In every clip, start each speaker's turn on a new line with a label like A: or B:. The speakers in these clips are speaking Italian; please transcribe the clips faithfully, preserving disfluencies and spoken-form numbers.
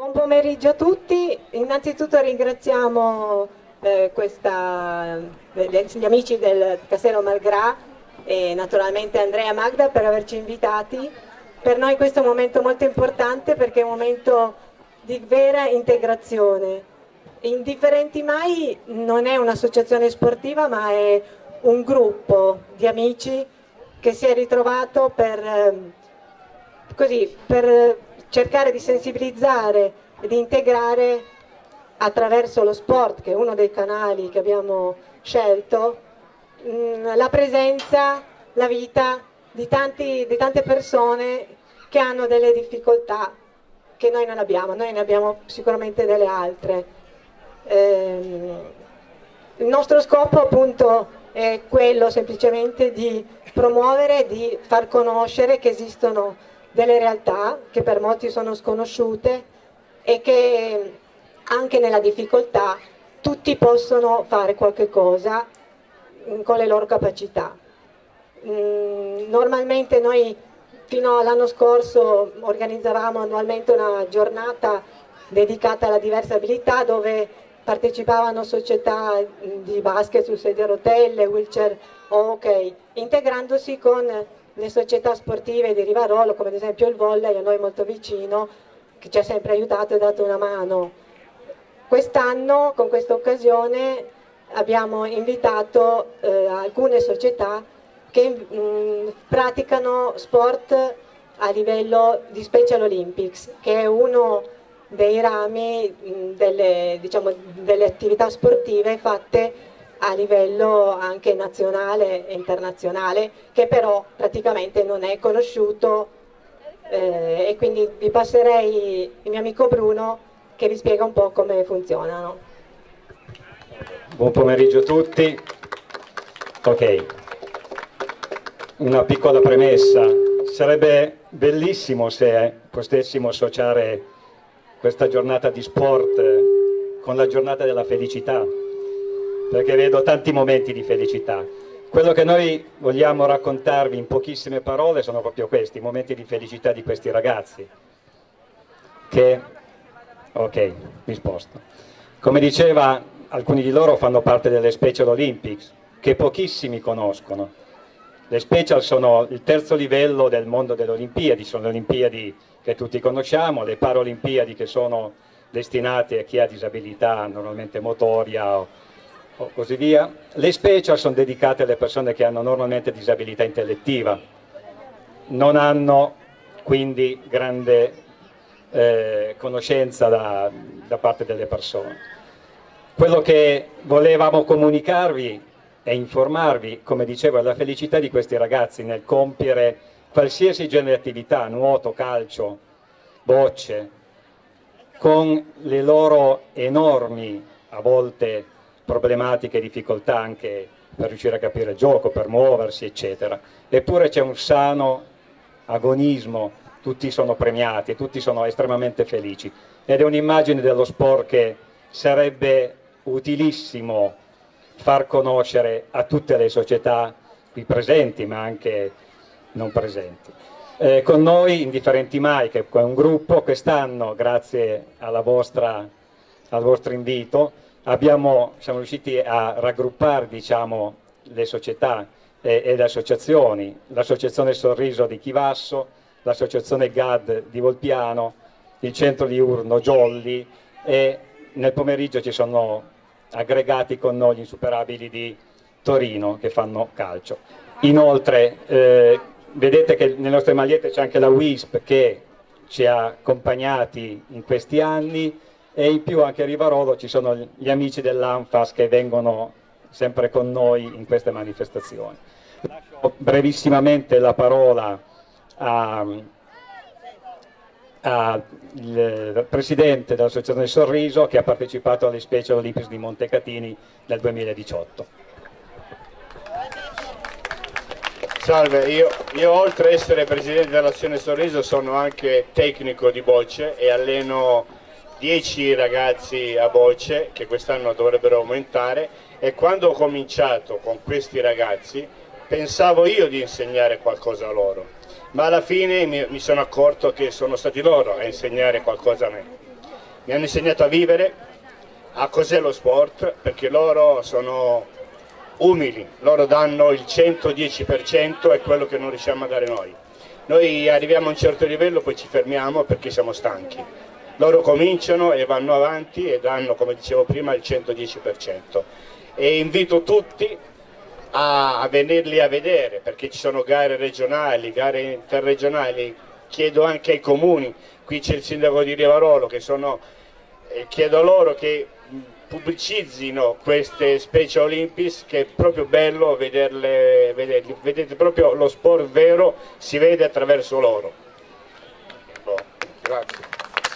A: Buon pomeriggio a tutti, innanzitutto ringraziamo eh, questa, gli amici del Castello Malgrat e naturalmente Andrea e Magda per averci invitati. Per noi questo è un momento molto importante perché è un momento di vera integrazione. Indifferenti Mai non è un'associazione sportiva ma è un gruppo di amici che si è ritrovato per, eh, così, per cercare di sensibilizzare e di integrare attraverso lo sport, che è uno dei canali che abbiamo scelto, mh, la presenza, la vita di, tanti, di tante persone che hanno delle difficoltà che noi non abbiamo, noi ne abbiamo sicuramente delle altre. Eh, il nostro scopo appunto è quello semplicemente di promuovere, di far conoscere che esistono delle realtà che per molti sono sconosciute e che anche nella difficoltà tutti possono fare qualche cosa con le loro capacità. Normalmente noi fino all'anno scorso organizzavamo annualmente una giornata dedicata alla diversa abilità dove partecipavano società di basket su sedia a rotelle, wheelchair, hockey, integrandosi con le società sportive di Rivarolo, come ad esempio il volley, a noi molto vicino, che ci ha sempre aiutato e dato una mano. Quest'anno, con questa occasione, abbiamo invitato eh, alcune società che mh, praticano sport a livello di Special Olympics, che è uno dei rami mh, delle, diciamo, delle attività sportive fatte a livello anche nazionale e internazionale, che però praticamente non è conosciuto, eh, e quindi vi passerei il mio amico Bruno che vi spiega un po' come funzionano.
B: Buon pomeriggio a tutti. Ok, una piccola premessa: sarebbe bellissimo se potessimo associare questa giornata di sport con la giornata della felicità, perché vedo tanti momenti di felicità. Quello che noi vogliamo raccontarvi in pochissime parole sono proprio questi, i momenti di felicità di questi ragazzi che, ok, mi sposto. Come diceva, alcuni di loro fanno parte delle Special Olympics, che pochissimi conoscono. Le Special sono il terzo livello del mondo delle Olimpiadi, sono le Olimpiadi che tutti conosciamo, le Paralimpiadi che sono destinate a chi ha disabilità normalmente motoria o o così via. Le Special sono dedicate alle persone che hanno normalmente disabilità intellettiva, non hanno quindi grande eh, conoscenza da, da parte delle persone. Quello che volevamo comunicarvi e informarvi, come dicevo, è la felicità di questi ragazzi nel compiere qualsiasi genere di attività, nuoto, calcio, bocce, con le loro enormi, a volte problematiche e difficoltà anche per riuscire a capire il gioco, per muoversi, eccetera. Eppure c'è un sano agonismo, tutti sono premiati, tutti sono estremamente felici. Ed è un'immagine dello sport che sarebbe utilissimo far conoscere a tutte le società qui presenti, ma anche non presenti. Eh, con noi, Indifferenti Mai, che è un gruppo, quest'anno, grazie alla vostra, al vostro invito, Abbiamo, siamo riusciti a raggruppare, diciamo, le società e, e le associazioni, l'associazione Sorriso di Chivasso, l'associazione G A D di Volpiano, il centro diurno Jolly, e nel pomeriggio ci sono aggregati con noi gli insuperabili di Torino che fanno calcio. Inoltre eh, vedete che nelle nostre magliette c'è anche la W I S P che ci ha accompagnati in questi anni, e in più anche a Rivarolo ci sono gli amici dell'Anfas che vengono sempre con noi in queste manifestazioni. Lascio brevissimamente la parola al presidente dell'Associazione Sorriso, che ha partecipato alle Special Olympics di Montecatini nel duemiladiciotto.
C: Salve, io, io oltre ad essere presidente dell'Associazione Sorriso sono anche tecnico di bocce e alleno dieci ragazzi a bocce che quest'anno dovrebbero aumentare, e quando ho cominciato con questi ragazzi pensavo io di insegnare qualcosa a loro, ma alla fine mi, mi sono accorto che sono stati loro a insegnare qualcosa a me. mi hanno insegnato a vivere, a cos'è lo sport, perché loro sono umili, loro danno il centodieci per cento, è quello che non riusciamo a dare noi. Noi arriviamo a un certo livello, poi ci fermiamo perché siamo stanchi. Loro cominciano e vanno avanti e danno, come dicevo prima, il centodieci per cento. E invito tutti a, a venirli a vedere, perché ci sono gare regionali, gare interregionali. Chiedo anche ai comuni, qui c'è il sindaco di Rivarolo, che sono, eh, chiedo a loro che pubblicizzino queste Special Olympics, che è proprio bello vederle, vederli. Vedete proprio lo sport vero, si vede attraverso loro. Oh, grazie.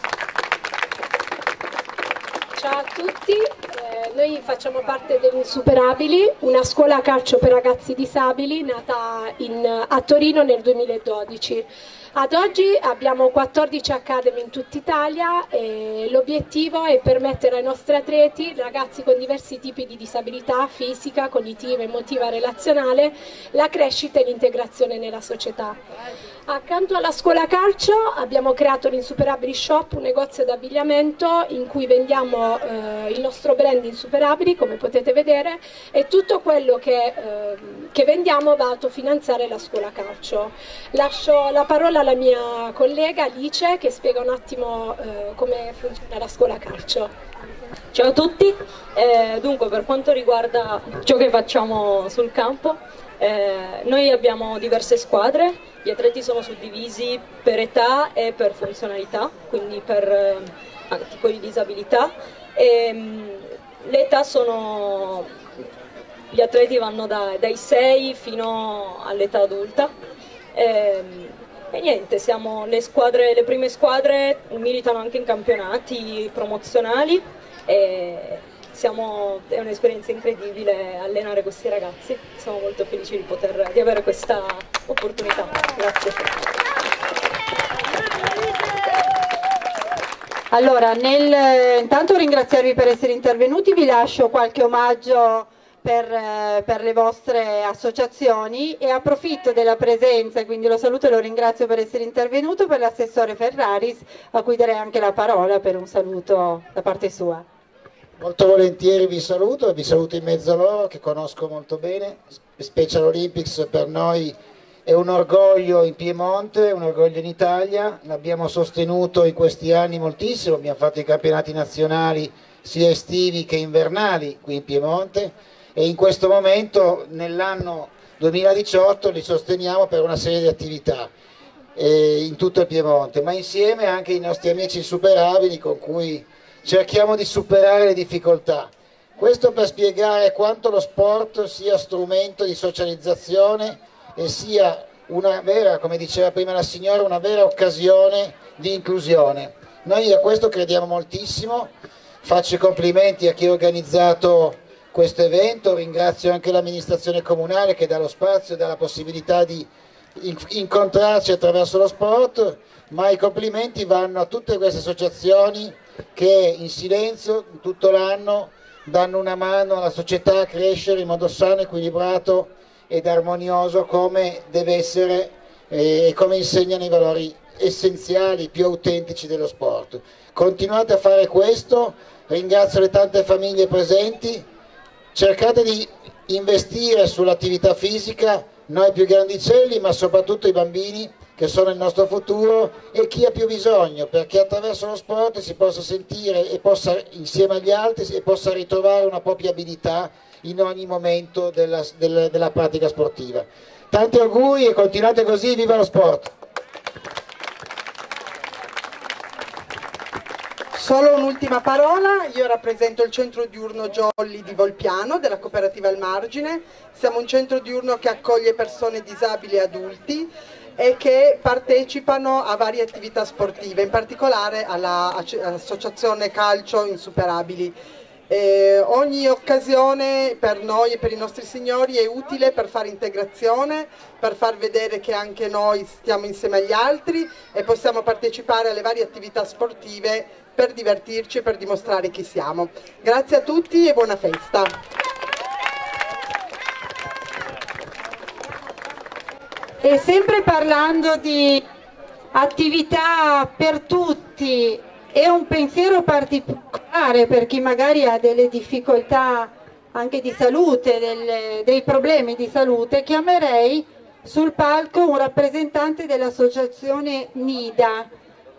D: Ciao a tutti, eh, noi facciamo parte degli Insuperabili, una scuola calcio per ragazzi disabili nata in, a Torino nel duemiladodici. Ad oggi abbiamo quattordici academy in tutta Italia e l'obiettivo è permettere ai nostri atleti, ragazzi con diversi tipi di disabilità fisica, cognitiva, emotiva, relazionale, la crescita e l'integrazione nella società. Accanto alla scuola calcio abbiamo creato l'Insuperabili Shop, un negozio d'abbigliamento in cui vendiamo eh, il nostro brand Insuperabili, come potete vedere, e tutto quello che, eh, che vendiamo va a autofinanziare la scuola calcio. Lascio la parola alla mia collega Alice che spiega un attimo eh, come funziona la scuola calcio.
E: Ciao a tutti, eh, dunque per quanto riguarda ciò che facciamo sul campo, eh, noi abbiamo diverse squadre, gli atleti sono suddivisi per età e per funzionalità, quindi per eh, tipo di disabilità. E, mh, le età sono, gli atleti vanno da, dai sei fino all'età adulta. E, E niente, siamo le squadre, le prime squadre militano anche in campionati promozionali e siamo, è un'esperienza incredibile allenare questi ragazzi. Siamo molto felici di poter di avere questa opportunità. Grazie.
F: Allora, nel, intanto ringraziarvi per essere intervenuti, vi lascio qualche omaggio Per, per le vostre associazioni e approfitto della presenza, quindi lo saluto e lo ringrazio per essere intervenuto, per l'assessore Ferraris, a cui darei anche la parola per un saluto da parte sua.
G: Molto volentieri vi saluto, vi saluto in mezzo a loro che conosco molto bene. Special Olympics per noi è un orgoglio in Piemonte, un orgoglio in Italia, l'abbiamo sostenuto in questi anni moltissimo, abbiamo fatto i campionati nazionali sia estivi che invernali qui in Piemonte. E in questo momento, nell'anno duemiladiciotto, li sosteniamo per una serie di attività eh, in tutto il Piemonte, ma insieme anche i nostri amici insuperabili con cui cerchiamo di superare le difficoltà. Questo per spiegare quanto lo sport sia strumento di socializzazione e sia una vera, come diceva prima la signora, una vera occasione di inclusione. Noi a questo crediamo moltissimo, faccio i complimenti a chi ha organizzato questo evento, ringrazio anche l'amministrazione comunale che dà lo spazio e dà la possibilità di incontrarci attraverso lo sport, ma i complimenti vanno a tutte queste associazioni che in silenzio tutto l'anno danno una mano alla società a crescere in modo sano, equilibrato ed armonioso come deve essere e come insegnano i valori essenziali, più autentici dello sport. Continuate a fare questo, ringrazio le tante famiglie presenti. Cercate di investire sull'attività fisica, noi più grandicelli, ma soprattutto i bambini che sono il nostro futuro e chi ha più bisogno, perché attraverso lo sport si possa sentire e possa, insieme agli altri, e possa ritrovare una propria abilità in ogni momento della, della, della pratica sportiva. Tanti auguri e continuate così, viva lo sport!
H: Solo un'ultima parola, io rappresento il centro diurno Jolly di Volpiano della cooperativa Al Margine. Siamo un centro diurno che accoglie persone disabili e adulti e che partecipano a varie attività sportive, in particolare all'associazione Calcio Insuperabili. Eh, ogni occasione per noi e per i nostri signori è utile per fare integrazione, per far vedere che anche noi stiamo insieme agli altri e possiamo partecipare alle varie attività sportive per divertirci e per dimostrare chi siamo. Grazie a tutti e buona festa!
F: E sempre parlando di attività per tutti e un pensiero particolare per chi magari ha delle difficoltà anche di salute, delle, dei problemi di salute, chiamerei sul palco un rappresentante dell'associazione NIDA,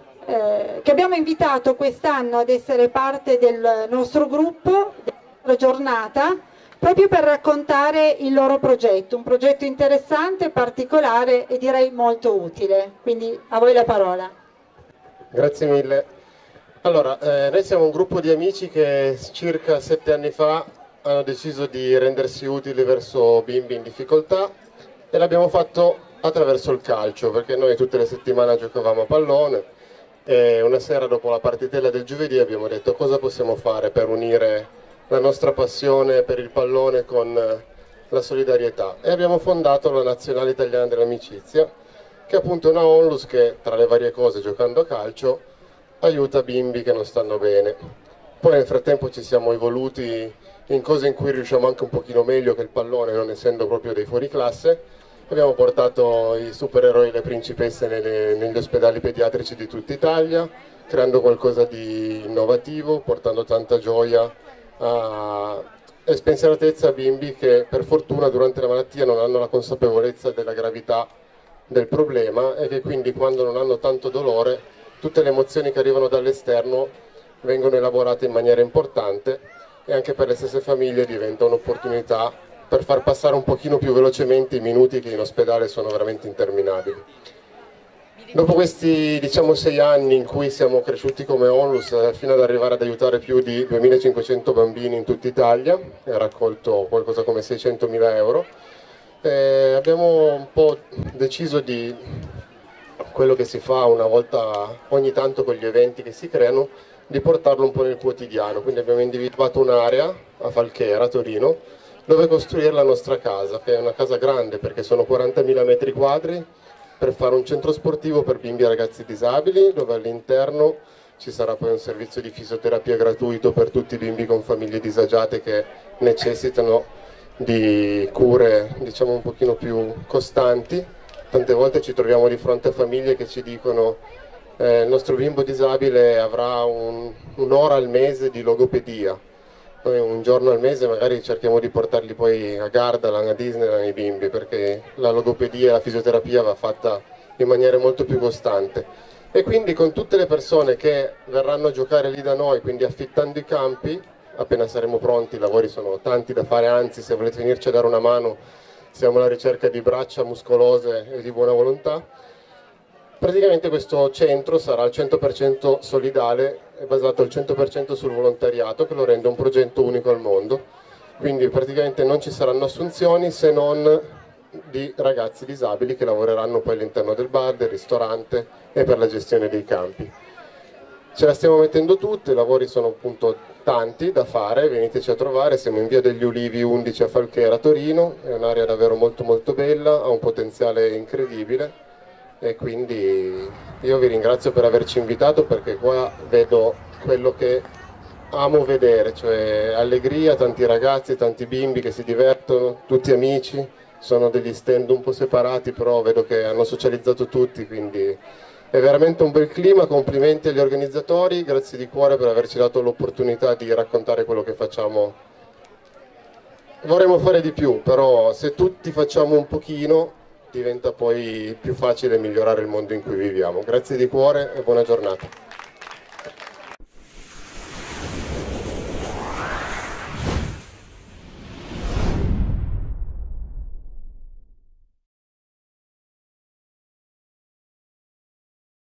F: eh, che abbiamo invitato quest'anno ad essere parte del nostro gruppo, della nostra giornata, proprio per raccontare il loro progetto, un progetto interessante, particolare e direi molto utile. Quindi a voi la parola.
I: Grazie mille. Allora, eh, noi siamo un gruppo di amici che circa sette anni fa hanno deciso di rendersi utili verso bimbi in difficoltà e l'abbiamo fatto attraverso il calcio, perché noi tutte le settimane giocavamo a pallone e una sera dopo la partitella del giovedì abbiamo detto cosa possiamo fare per unire la nostra passione per il pallone con la solidarietà, e abbiamo fondato la Nazionale Italiana dell'Amicizia, che è appunto una onlus che tra le varie cose, giocando a calcio, aiuta bimbi che non stanno bene. Poi nel frattempo ci siamo evoluti in cose in cui riusciamo anche un pochino meglio che il pallone, non essendo proprio dei fuoriclasse. Abbiamo portato i supereroi e le principesse nelle, negli ospedali pediatrici di tutta Italia, creando qualcosa di innovativo, portando tanta gioia a, e spensieratezza a bimbi che per fortuna durante la malattia non hanno la consapevolezza della gravità del problema e che quindi quando non hanno tanto dolore tutte le emozioni che arrivano dall'esterno vengono elaborate in maniera importante, e anche per le stesse famiglie diventa un'opportunità per far passare un pochino più velocemente i minuti che in ospedale sono veramente interminabili. Dopo questi diciamo sei anni in cui siamo cresciuti come onlus fino ad arrivare ad aiutare più di duemilacinquecento bambini in tutta Italia e raccolto qualcosa come seicentomila euro, eh, abbiamo un po' deciso di quello che si fa una volta ogni tanto con gli eventi che si creano, di portarlo un po' nel quotidiano. Quindi abbiamo individuato un'area a Falchera, a Torino, dove costruire la nostra casa, che è una casa grande perché sono quarantamila metri quadri, per fare un centro sportivo per bimbi e ragazzi disabili, dove all'interno ci sarà poi un servizio di fisioterapia gratuito per tutti i bimbi con famiglie disagiate che necessitano di cure diciamo un pochino più costanti. Tante volte ci troviamo di fronte a famiglie che ci dicono eh, il nostro bimbo disabile avrà un, un'ora al mese di logopedia. Noi un giorno al mese magari cerchiamo di portarli poi a Gardaland, a Disneyland i bimbi, perché la logopedia e la fisioterapia va fatta in maniera molto più costante. E quindi con tutte le persone che verranno a giocare lì da noi, quindi affittando i campi, appena saremo pronti, i lavori sono tanti da fare, anzi se volete venirci a dare una mano siamo alla ricerca di braccia muscolose e di buona volontà. Praticamente questo centro sarà al cento per cento solidale e basato al cento per cento sul volontariato, che lo rende un progetto unico al mondo. Quindi praticamente non ci saranno assunzioni se non di ragazzi disabili che lavoreranno poi all'interno del bar, del ristorante e per la gestione dei campi. Ce la stiamo mettendo tutte, i lavori sono appunto tanti da fare, veniteci a trovare, siamo in via degli Ulivi undici a Falchera, Torino, è un'area davvero molto molto bella, ha un potenziale incredibile. E quindi io vi ringrazio per averci invitato, perché qua vedo quello che amo vedere, cioè allegria, tanti ragazzi, tanti bimbi che si divertono, tutti amici, sono degli stand un po' separati però vedo che hanno socializzato tutti, quindi è veramente un bel clima. Complimenti agli organizzatori, grazie di cuore per averci dato l'opportunità di raccontare quello che facciamo. Vorremmo fare di più, però se tutti facciamo un pochino diventa poi più facile migliorare il mondo in cui viviamo. Grazie di cuore e buona giornata.